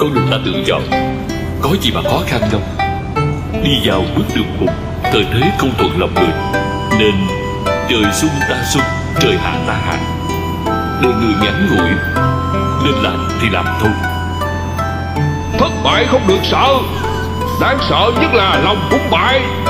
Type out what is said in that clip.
Con đường ta tự chọn, có gì mà khó khăn đâu. Đi vào bước đường cùng, thời thế không thuận lòng người, nên trời xuân ta xuân, trời hạ ta hạ. Đời người ngắn ngủi, nên làm thì làm thôi. Thất bại không được sợ, đáng sợ nhất là lòng cũng bại.